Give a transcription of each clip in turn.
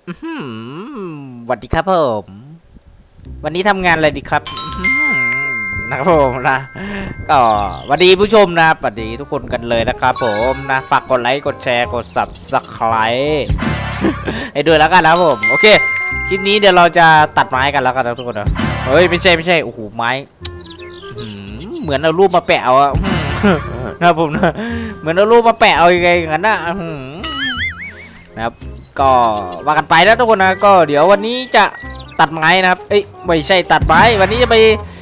สวัสดีครับผมวันนี้ทำงานอะไรดีครับนะครับผมนะก็สวัสดีผู้ชมนะสวัสดีทุกคนกันเลยนะครับผมนะฝากกดไลค์กดแชร์กด Subscribe ให้ด้วยแล้วกันนะผมโอเคคลิปนี้เดี๋ยวเราจะตัดไม้กันแล้วกันนะทุกคนนะเฮ้ยไม่ใช่โอ้โหไม้เหมือนเอารูปมาแปะเอาอะนะผมนะเหมือนเอารูปมาแปะเอายังไงอย่างนั้นนะครับก็ว่ากันไปนะทุกคนนะก็เดี๋ยววันนี้จะตัดไม้นะครับเอ้ยไม่ใช่ตัดไม้วันนี้จะไป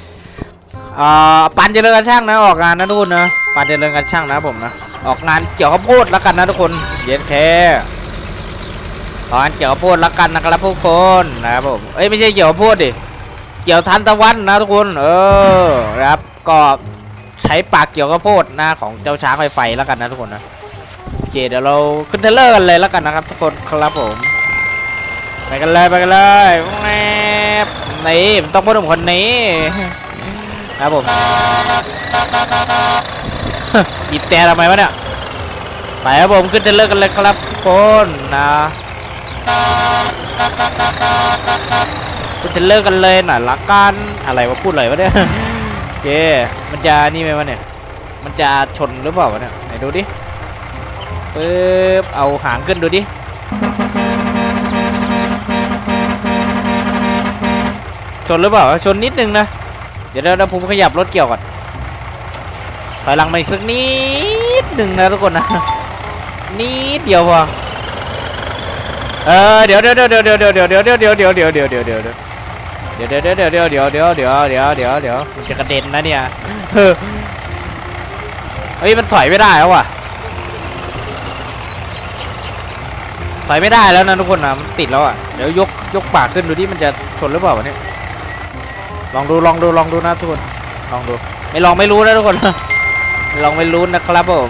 ปั่นเจริญการช่างนะออกงานนะทุกคนนะปั่นเจริญการช่างนะผมนะออกงานเกี่ยวกับข้าวโพดแล้วกันนะทุกคนเย็นแค่ออกงานเกี่ยวกับข้าวโพดแล้วกันนะครับทุกคนนะครับผมเอ้ยไม่ใช่เกี่ยวกับข้าวโพดดิเกี่ยวทันตะวันนะทุกคนนะครับก็ใช้ปากเกี่ยวกับข้าวโพดนะของเจ้าช้างไฟไฟแล้วกันนะทุกคนนะโอเคเดี๋ยวเราขึ้นเทเลอร์กันเลยแล้วกันนะครับทุกคนครับผมไปกันเลยนี่มันต้องพูดถึงคนนี้ครับผมหยิบแต่ทำไมวะเนี่ยไปครับผมขึ้นเทเลอร์กันเลยครับทุกคนนะขึ้นเทเลอร์กันเลยหน่อยละกันอะไรวะพูดเลยวะเนี่ยโอเคมันจะนี่ไหมวะเนี่ยมันจะชนหรือเปล่าวะเนี่ยไหนดูดิปึ๊บเอาหางขึ้นดูดิชนหรือเปล่าชนนิดนึงนะเดี๋ยวผมขยับรถเกี่ยวก่อนถอยหลังมาอีกสักนิดหนึ่งนะทุกคนนะนิดเดียวพอเดี๋ยวมันจะกระเด็นนะเนี่ยเฮ้ยมันถอยไม่ได้แล้วว่ะถอยไม่ได้แล้วนะทุกคนนะมันติดแล้วอ่ะเดี๋ยวยกปากขึ้นดูที่มันจะชนหรือเปล่าวะเนี่ยลองดูนะทุกคนลองดูไม่ลองไม่รู้นะทุกคนลองไม่รู้นะครับผม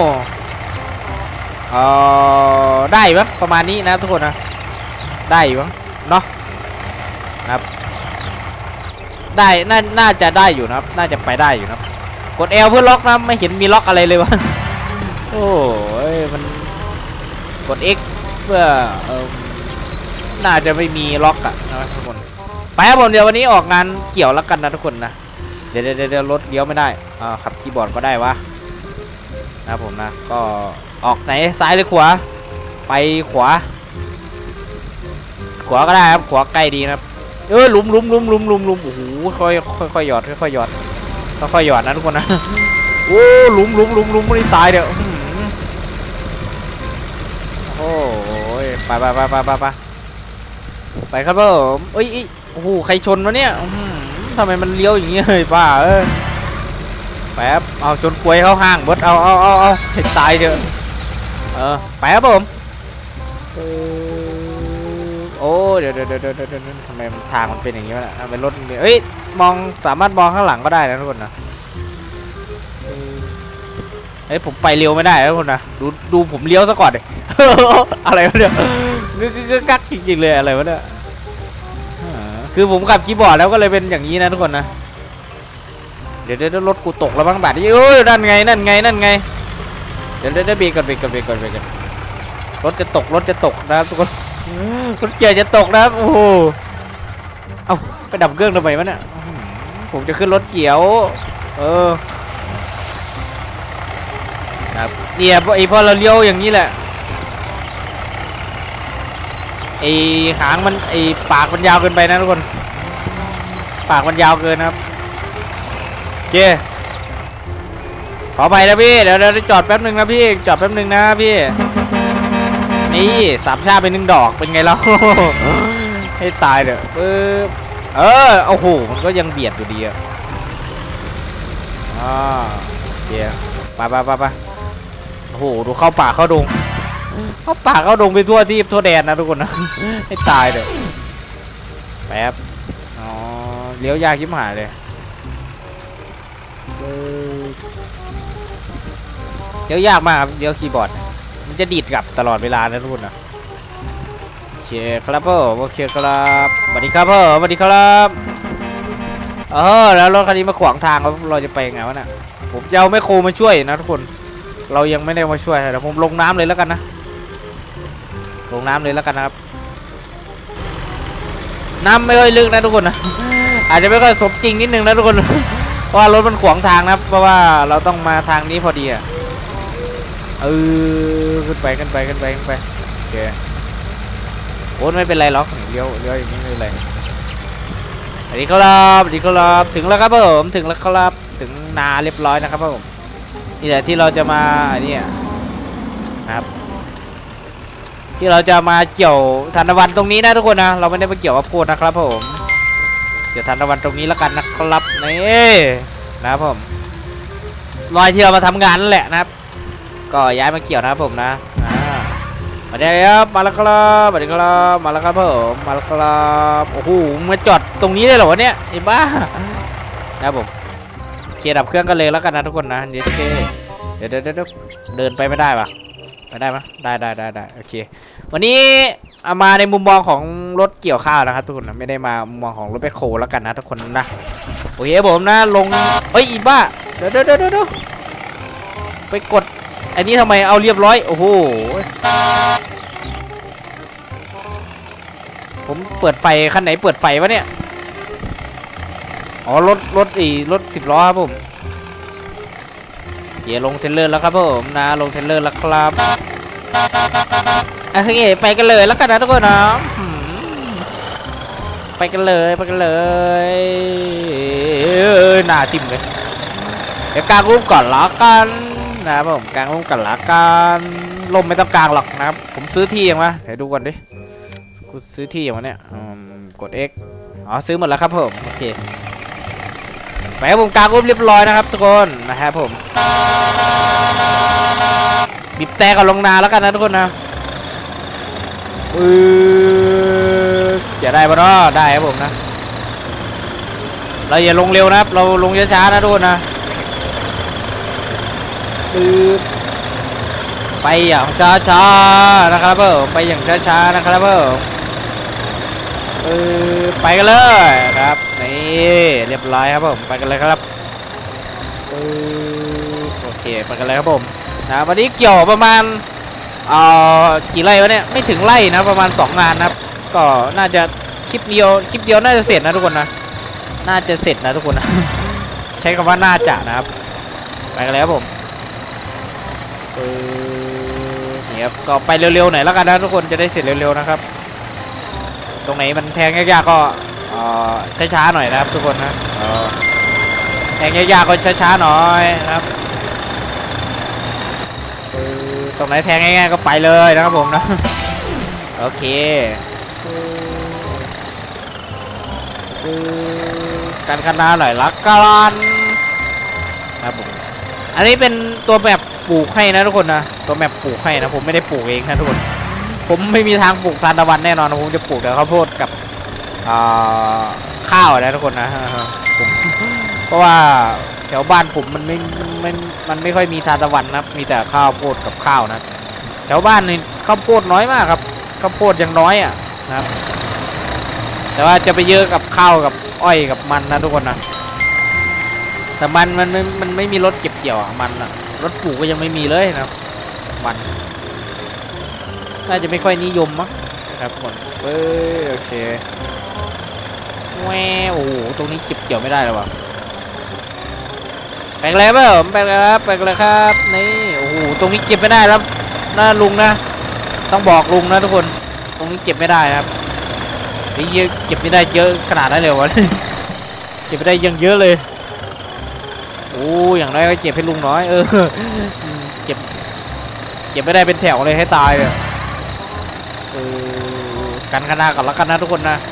ได้ปะประมาณนี้นะทุกคนนะได้อยู่เนาะครับได้น่าจะได้อยู่นะครับน่าจะไปได้อยู่นะกด L เพื่อล็อกนะไม่เห็นมีล็อกอะไรเลยวะโอ้ยมันกด X เพื่อน่าจะไม่มีล็อกอะนะทุกคนไปครับผมเดี๋ยววันนี้ออกงานเกี่ยวแล้วกันนะทุกคนนะเดี๋ยวรถเลี้ยวไม่ได้ขับคีย์บอร์ดก็ได้วะนะผมนะก็ออกไหนซ้ายหรือขวาไปขวาก็ได้ครับขวาใกล้ดีนะหลุมโอ้โหค่อยหยอดค่อยหยอดนะทุกคนนะโอ้หลุมไม่ตายเดี๋ยวโอ้ยไปครับผมเอ้ยโอ้โหใครชนวะเนี่ยทำไมมันเลี้ยวอย่างเงี้ยป้าแป๊บเอาชนกล้วยเข้าห้างบดเอาให้ตายเถอะไปครับผมโอ้เดี๋ยวทำไมทางมันเป็นอย่างงี้วะทำไมรถเอ้ยสามารถมองข้างหลังก็ได้นะทุกคนนะเฮ้ยผมไปเร็วไม่ได้ทุกคนนะดูผมเลี้ยวซะก่อนเลยอะไรวะเนี่ยกักจริงๆเลยอะไรวะเนี่ยคือผมขับคีย์บอร์ดแล้วก็เลยเป็นอย่างนี้นะทุกคนนะเดี๋ยวรถกูตกแล้วบ้างแบบนี้นั่นไงเดี๋ยวเบรกก่อนรถจะตกนะทุกคนรถเกียร์จะตกนะโอ้โหเอาไปดับเครื่องทำไมวะเนี่ยผมจะขึ้นรถเกี่ยวครับเนี่ยพอเราเลี้ยวอย่างนี้แหละหางมันปากมันยาวเกินไปนะทุกคนปากมันยาวเกินนะครับเจ๊ขอไปนะพี่เดี๋ยวจอดแป๊บนึงนะพี่นี่สามชาเป็น1 ดอกเป็นไงเราให้ตายเด้อโอ้โหมันก็ยังเบียดอยู่ดีอ่ะเจ๊ไปโอ้โหดูเข้าป่าเข้าดงไปทั่วที่ทั่วแดนนะทุกคนนะให้ตายเด้อแป๊บเลี้ยวยากชิบหายเลยเลี้ยวยากมากครับเลี้ยวคีย์บอร์ดมันจะดีดกลับตลอดเวลานะทุกคนนะโอเคครับผมโอเคครับสวัสดีครับแล้วรถคันนี้มาขวางทางเราจะไปยังไงวะเนี่ยผมจะเอาแมคโครมาช่วยนะทุกคนเรายังไม่ได้มาช่วยแต่ผมลงน้ำเลยแล้วกันนะนะครับน้ำไม่ค่อยลึกนะทุกคนนะอาจจะไม่ค่อยสมจริงนิดนึงนะทุกคนเพราะว่ารถมันขวางทางนะเพราะว่าเราต้องมาทางนี้พอดีอะขึ้นไปโอเคโอ้ไม่เป็นไรหรอกเลี้ยวอย่างนี้ไม่เป็นไรสวัสดีครับถึงแล้วครับผมถึงแล้วครับถึงนาเรียบร้อยนะครับผมนี่แหละที่เราจะมาอันนี้นะครับที่เราจะมาเกี่ยวทานตะวันตรงนี้นะทุกคนนะเราไม่ได้มาเกี่ยวกับโพดนะครับผมเกี่ยวทานตะวันตรงนี้แล้วกันนะครับนี่นะครับผมรอยที่เรามาทำงานนั่นแหละนะครับก็ย้ายมาเกี่ยวนะครับผมนะมาได้ครับมาแล้วครับมาแล้วครับผมมาแล้วครับโอ้โหมาจอดตรงนี้ได้เหรอวะเนี่ยไอ้บ้านะครับผมเคลียร์ดับเครื่องกันเลยแล้วกันนะทุกคนนะเดี๋ยวเดินไปไม่ได้ปะไปได้ปะได้โอเควันนี้เอามาในมุมมองของรถเกี่ยวข้าวนะครับทุกคนนะไม่ได้มามุมมองของรถแบคโฮแล้วกันนะทุกคนนะโอเคผมนะลงเอ้ยอีบ้าเดี๋ยวไปกดอันนี้ทำไมเอาเรียบร้อยโอ้โหผมเปิดไฟคันไหนเปิดไฟวะเนี่ยอ๋อรถ10 ล้อครับผมเดี๋ยวลงเทเลอร์แล้วครับผมนะลงเทเลอร์แล้วครับโอเคไปกันเลยแล้วกันนะทุกคนนะไปกันเลยหน้าทิ่มเลยเดี๋ยวกางรูปก่อนละกันนะครับผมกางรูปก่อนละกันลมไม่ต้องกางหรอกนะครับผมซื้อที่ยังวะเดี๋ยวดูก่อนดิกูซื้อที่อย่างวะเนี่ยกด X อ๋อซื้อหมดแล้วครับผมโอเคไปครับผมกางรูปเรียบร้อยนะครับทุกคนนะครับผมบีบแต่กับลงนาแล้วกันนะทุกคนนะจะได้ปะเนาะได้ครับผมนะเราอย่าลงเร็วนะครับเราลงช้าๆนะทุกคนนะไปอย่างช้าๆนะครับไปอย่างช้าๆนะครับไปกันเลยครับนี่เรียบร้อยครับผมไปกันเลยครับโอเคไปกันเลยครับผมนะวันนี้เกี่ยวประมาณกี่ไร่วะเนี่ยไม่ถึงไร่นะประมาณ2 งานนะครับก็น่าจะคลิปเดียวน่าจะเสร็จนะทุกคนนะน่าจะเสร็จนะทุกคนนะใช้คำว่าน่าจะนะครับไปกันเลยครับผมนี่ครับก็ไปเร็วๆหน่อยแล้วกันนะทุกคนจะได้เสร็จเร็วๆนะครับตรงไหนมันแทงยากๆก็ช้าๆหน่อยนะครับทุกคนนะแทงยากๆก็ช้าๆหน่อยนะครับตรงไหนแทงง่ายๆก็ไปเลยนะครับผมนะโอเคกันคณะหน่อยละกันนะครับผมอันนี้เป็นตัวแบบปลูกให้นะทุกคนนะตัวแบบปลูกให้นะผมไม่ได้ปลูกเองนะทุกคนผมไม่มีทางปลูกทานตะวันแน่นอนผมจะปลูกแต่ข้าวโพดกับข้าวนะทุกคนนะผมเพราะว่าแถวบ้านผมมันไม่ค่อยมีทานตะวันนะมีแต่ข้าวโพดกับข้าวนะแถวบ้านนี่ข้าวโพดน้อยมากครับข้าวโพดยังน้อยนะครับแต่ว่าจะไปเยอะกับข้าวกับอ้อยกับมันนะทุกคนนะแต่มันไม่มีรถเก็บเกี่ยวมันนะรถปลูกก็ยังไม่มีเลยนะมันน่าจะไม่ค่อยนิยมมั้งครับทุกคนโอเคแหวโอ้โหตรงนี้เก็บเกี่ยวไม่ได้เลยวะไปเลยเปล่าไปเลยครับนี่โอ้โหตรงนี้เก็บไม่ได้แล้วนะลุงนะต้องบอกลุงนะทุกคนตรงนี้เก็บไม่ได้ครับนี่เก็บไม่ได้เยอะขนาดนั้นเลยวะเก็บไม่ได้ยังเยอะเลยโอ้อย่างไรก็เก็บให้ลุงน้อยเก็บไม่ได้เป็นแถวเลยให้ตายเลยกันคณะก่อนแล้วกันนะทุกคนนะ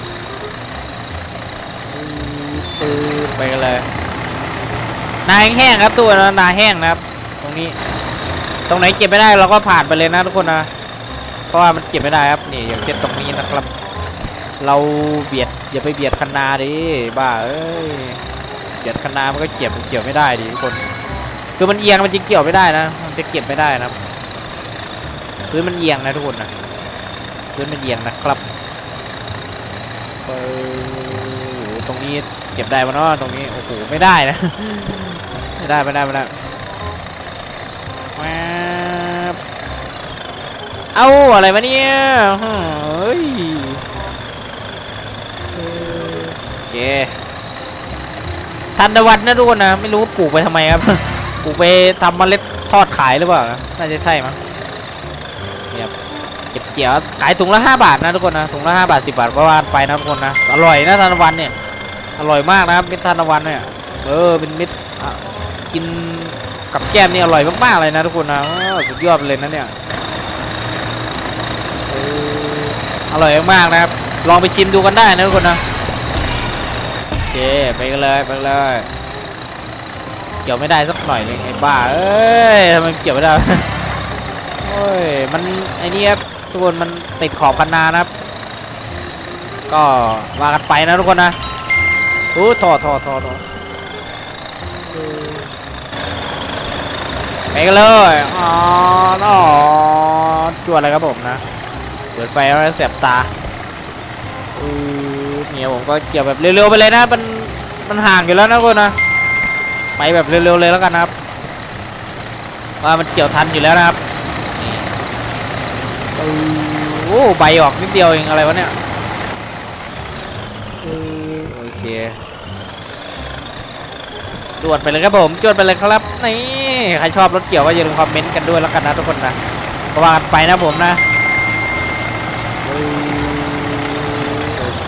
ไปกันเลยนาแห้งครับตัวนาแห้งนะครับตรงนี้ตรงไหนเก็บไม่ได้เราก็ผ่านไปเลยนะทุกคนนะเพราะว่ามันเก็บไม่ได้ครับนี่อย่างเช่นตรงนี้นะครับเราอย่าไปเบียดคณะดิบ้าเบียดคณะมันก็เกี่ยวไม่ได้ดิทุกคนคือมันเอียงมันจะเกี่ยวไม่ได้นะมันจะเก็บไม่ได้นะพื้นมันเอียงนะทุกคนนะพื้นมันเอียงนะครับตรงนี้เก็บได้ปะเนาะตรงนี้โอ้โหไม่ได้นะไม่ได้เอาอะไรมาเนี่ยเฮ้ยทานตะวันนะทุกคนนะไม่รู้ปลูกไปทำไมครับ ปลูกไปทำเมล็ดทอดขายหรือเปล่าน่าจะใช่มั้งเนี่ยเก็บเกี่ยวขายถุงละ5 บาทนะทุกคนนะถุงละ5 บาท10 บาทประมาณไปนะทุกคนนะอร่อยนะทานตะวันเนี่ยอร่อยมากนะครับเม็ดทานตะวันเนี่ยเป็นเม็ดกินกับแก้มนี่อร่อยมากๆเลยนะทุกคนนะสุดยอดเลยนะเนี่ยอร่อยมากนะครับลองไปชิมดูกันได้นะทุกคนนะโอเคไปกันเลยไปเลยเกี่ยวไม่ได้สักหน่อยเลยไอ้บ้าเอ้ยทำไมเกี่ยวไม่ได้โอ้ยมันไอ้นี่ครับทุกคนมันติดขอบคันนานะครับก็ว่ากันไปนะทุกคนนะถอไปกันเลยจวดอะไรครับผมนะเปิดไฟแล้วเสียบตาเนี่ยผมก็เกี่ยวแบบเร็วๆไปเลยนะมันห่างอยู่แล้วนะทุกคนนะไปแบบเร็วๆเลยแล้วกันนะครับว่ามันเกี่ยวทันอยู่แล้วนะครับใบออกนิดเดียวเองอะไรวะเนี่ยโอเคจวดไปเลยครับผมจวดไปเลยครับนี่ใครชอบรถเกี่ยวก็อย่าลืมคอมเมนต์กันด้วยแล้วกันนะทุกคนนะก็ว่ากันไปนะผมนะโอเค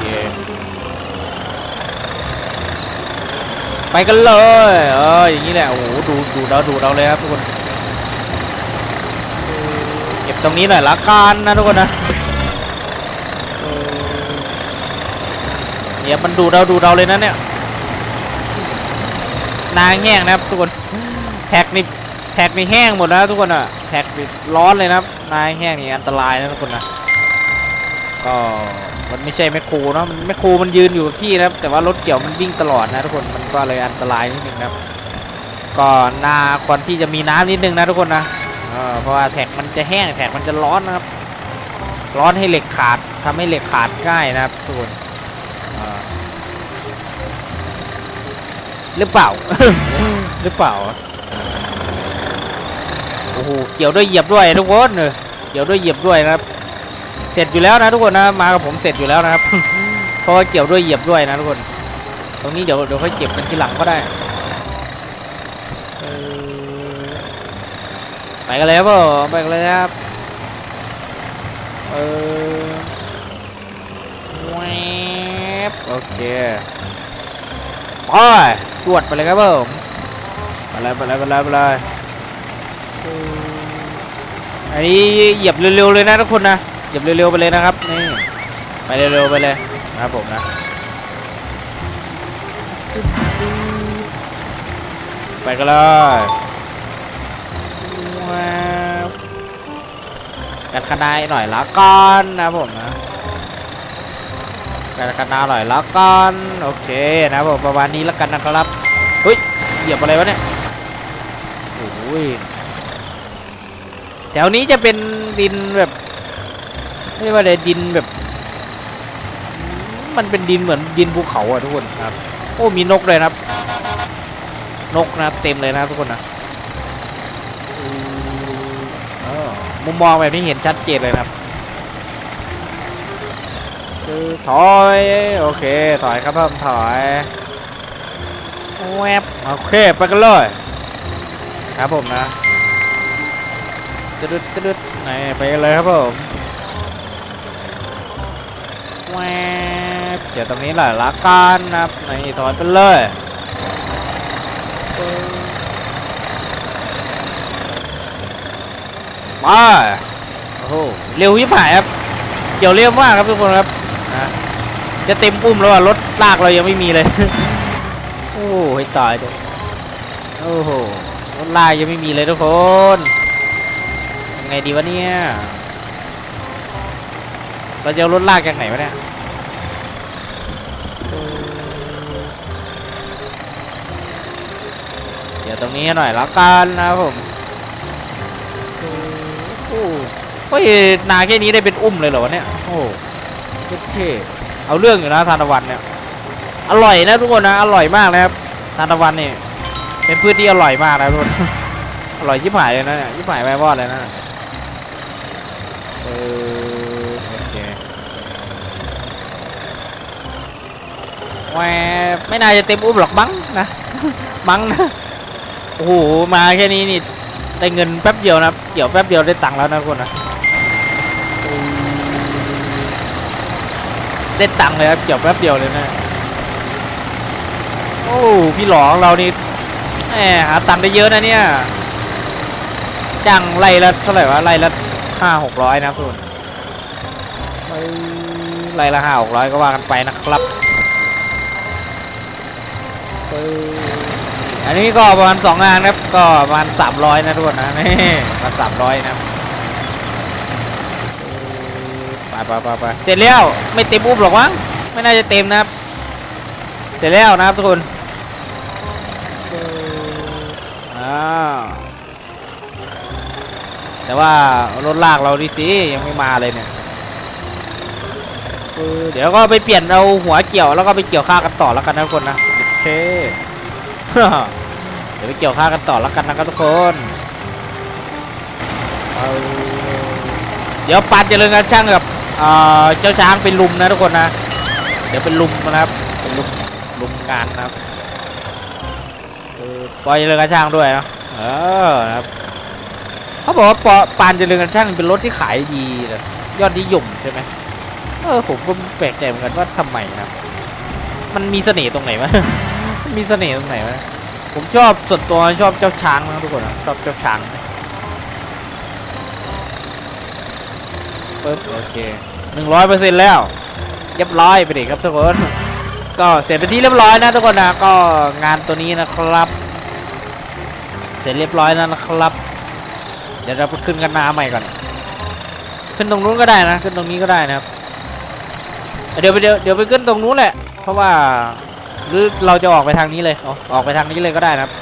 ไปกันเลยอย่างนี้แหละโอ้โหดูเราเลยครับทุกคนเก็บตรงนี้หน่อยละกันนะทุกคนนะเนี่ยมันดูเราเลยนะเนี่ยนางแห้งนะครับทุกคนแท็กนี่แห้งหมดแล้วทุกคนอ่ะแท็กนี่ร้อนเลยนะครับนางแห้งนี่อันตรายนะทุกคนนะก็มันไม่ใช่แมคโครเนาะมันแมคโครมันยืนอยู่ที่นะครับแต่ว่ารถเกี่ยวมันวิ่งตลอดนะทุกคนมันก็เลยอันตรายนิดนึงนะครับก็นาควรที่จะมีน้ำนิดนึงนะทุกคนนะเพราะว่าแท็กมันจะแห้งแท็กมันจะร้อนนะครับร้อนให้เหล็กขาดทำให้เหล็กขาดง่ายนะครับทุกคนหรือเปล่า หรือเปล่าโอ้โหเกี่ยวด้วยเหยียบด้วยทุกคนเกี่ยวด้วยเหยียบด้วยนะครับเสร็จอยู่แล้วนะทุกคนนะมากับผมเสร็จอยู่แล้วนะครับ เพราะว่าเกี่ยวด้วยเหยียบด้วยนะทุกคนตรงนี้เดี๋ยวค่อยเก็บกันทีหลังก็ได้ไปกันเลยครับไปกันเลยครับโอเคไปจวดไปเลยครับผมไปเลยอันนี้เหยียบเร็วๆเลยนะทุกคนนะเหยียบเร็วๆไปเลยนะครับนี่ไปเร็วๆไปเลยนะครับผมนะไปกันเลยกันขนาดหน่อยละกันนะผมนะกันขนาดหน่อยละกันโอเคนะผมประมาณนี้แล้วกันนะครับเฮ้ยเหยียบอะไรวะเนี่ยโอ้ยแถวนี้จะเป็นดินแบบไม่ว่าแต่ดินแบบมันเป็นดินเหมือนดินภูเขาอะทุกคนครับโอ้มีนกเลยนะครับนกนะครับเต็มเลยนะทุกคนนะมุมมองแบบนี้เห็นชัดเจนเลยนะครับถอยโอเคถอยครับเพิ่มถอยแวบโอเคไปกันเลยครับผมนะตึ๊ดไหนไปกันเลยครับผมแวบเดี๋ยวตรงนี้แหละละกันนะครับไหนถอยไปเลยมาโอ้โหเร็วยิ่งผ่านครับเกี่ยวเร็วมากครับทุกคนครับนะจะเต็มปุ่มแล้วรถลากเรายังไม่มีเลย โอ้ให้ตายเลยโอ้โหรถลากยังไม่มีเลยทุกคนยังไงดีวะเนี่ยเราจะเอารถลากจากไหนวะเนี่ยเดี๋ยวตรงนี้หน่อยแล้วกันนะครับผมโอ้ยนาแค่นี้ได้เป็นอุ้มเลยเหรอวะเนี่ยโอ้โอเคเอาเรื่องอยู่นะทานตะวันเนี่ยอร่อยนะทุกคนนะอร่อยมากนะครับทานตะวันนี่เป็นพืชที่อร่อยมากนะทุกคนอร่อยชิบหายเลยนะเนี่ยชิบหายไปวอดเลยนะโอเคแหวไม่น่าจะเต็มอุ้มหรอกมั้งนะมั้งนะโอ้โหมาแค่นี้นี่ได้เงินแป๊บเดียวนะเกี่ยวแป๊บเดียวได้ตังค์แล้วนะทุกคนนะได้ตังค์เลยครับเกี่ยวแป๊บเดียวเลยนะโอ้พี่หลองเรานี่แหมหาตังค์ได้เยอะนะเนี่ยจ้างไล่ละเท่าไหร่วะไล่ละ500-600นะทุกคนไล่ละ500-600ก็ว่ากันไปนะครับอันนี้ก็ประมาณ2 งานครับก็ประมาณ300นะทุกคนนะนี่ประมาณ300นะไปเสร็จแล้วไม่เต็มอุ้มหรอกมั้งไม่น่าจะเต็มนะครับเสร็จแล้วนะครับทุกคนแต่ว่ารถลากเราดิจียังไม่มาเลยเนี่ยเดี๋ยวก็ไปเปลี่ยนเอาหัวเกี่ยวแล้วก็ไปเกี่ยวข้าวกันต่อแล้วกันนะทุกคนนะโอเคเดี๋ยวไปเกี่ยวข้าวกันต่อแล้วกันนะครับทุกคนเดี๋ยวปานเจริญงานช่างกับเจ้าช้างเป็นลุมนะทุกคนนะเดี๋ยวเป็นลุมนะครับเป็นลุมงานนะครับปอยเจริญงานช่างด้วยนะนะครับเขาบอกว่าปานเจริญงานช่างเป็นรถที่ขายดียอดนิยมใช่ไหมผมก็แปลกใจเหมือนกันว่าทำไมนะมันมีเสน่ห์ตรงไหนวะ มีเสน่ห์ตรงไหนวะผมชอบส่วนตัวชอบเจ้าช้างนะทุกคนนะชอบเจ้าช้างปึ๊บโอเค100%แล้วเรียบร้อยไปดิครับทุกคนก็เสร็จไปที่เรียบร้อยนะทุกคนนะก็งานตัวนี้นะครับเสร็จเรียบร้อยแล้วนะครับเดี๋ยวเราไปขึ้นกันน้ำใหม่ก่อนขึ้นตรงนู้นก็ได้นะขึ้นตรงนี้ก็ได้นะครับเดี๋ยวไปขึ้นตรงนู้นแหละเพราะว่าหรือเราจะออกไปทางนี้เลยออกไปทางนี้เลยก็ได้นะครับ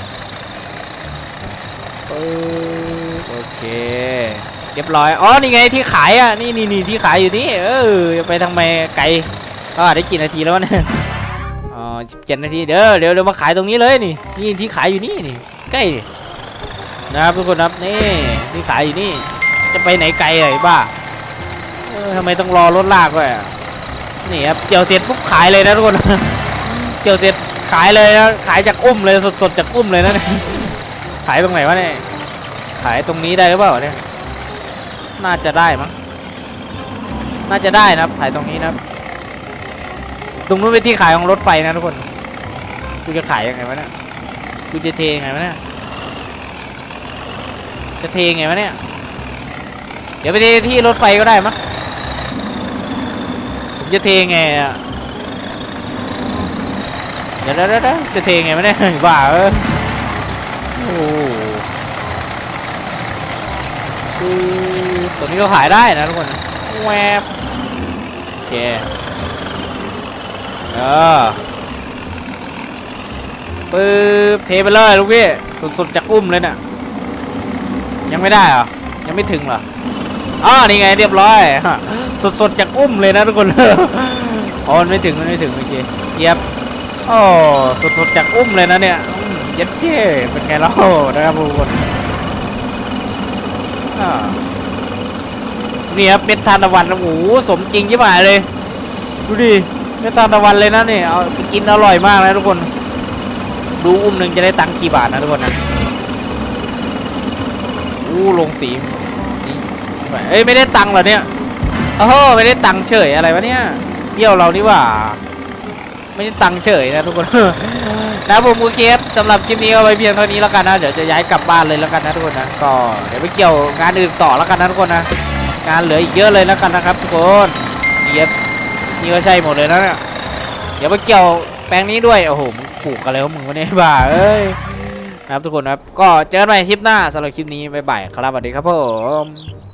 โอเคเรียบร้อยนี่ไงที่ขายอ่ะนี่ที่ขายอยู่นี่จะไปทางไหนไกลก็ได้กี่นาทีแล้วเนี่ย17 นาทีเดี๋ยวมาขายตรงนี้เลยนี่ที่ขายอยู่นี่ใกล้นะครับทุกคนครับนี่ที่ขายอยู่นี่จะไปไหนไกลไอ้บ้าทำไมต้องรอรถลากด้วยนี่ครับเกี่ยวเสร็จปุ๊บขายเลยนะทุกคนเกี่ยวเสร็จขายเลยนะขายจากอุ้มเลยสดจากอุ้มเลยนะขายตรงไหนวะเนี่ยขายตรงนี้ได้หรือเปล่าเนี่ยน่าจะได้มั้งน่าจะได้นะครับขายตรงนี้นะครับตรงนู้นเป็นที่ขายของรถไฟนะทุกคนกูจะขายยังไงวะเนี่ยกูจะเทยังไงวะเนี่ยจะเทยังไงวะเนี่ยเดี๋ยวไปเทที่รถไฟก็ได้มั้งผมจะเทยังไงอ่ะเดี๋ยวจะเทยังไงวะเนี่ยบ้าโอ้ตัวนี้ก็ขายได้นะทุกคนแวบโอเคปึ๊บเทไปเลยลูกพี่สุดจากอุ้มเลยเนี่ยยังไม่ได้เหรอยังไม่ถึงเหรอนี่ไงเรียบร้อยสดจากอุ้มเลยนะทุกคนมันไม่ถึงโอเคเย็บสดจากอุ้มเลยนะเนี่ยเย็ดเท่เป็นไงเล่านะครับทุกคนนี่ครับเป็นทานตะวันโอ้โหสมจริงใช่ไหมเลยดูดิเป็นทานตะวันเลยนะนี่เอาไปกินอร่อยมากนะทุกคนดูอุ้มหนึ่งจะได้ตังค์กี่บาทนะทุกคนนะลงสีไม่ได้ตังค์เหรอเนี่ยไม่ได้ตังค์เฉยอะไรวะเนี่ยเดี่ยวเรานี่ว่าไม่ได้ตังค์เฉยนะทุกคนนะผมโอเคครับสำหรับคลิปนี้ก็ไปเพียงเท่านี้แล้วกันนะเดี๋ยวจะย้ายกลับบ้านเลยแล้วกันนะทุกคนนะก็เดี๋ยวไปเกี่ยวงานอื่นต่อแล้วกันนะทุกคนนะงานเหลืออีกเยอะเลยแล้วกันนะครับทุกคนนี่ก็ใช่หมดเลยนะเนี่ยเดี๋ยวไปเกี่ยวแปลงนี้ด้วยโอ้โหมึงปลูกอะไรของมึงวะเนี่ยบ้านะครับทุกคนครับก็เจอกันใหม่คลิปหน้าสำหรับคลิปนี้บ๊ายบายครับสวัสดีครับผม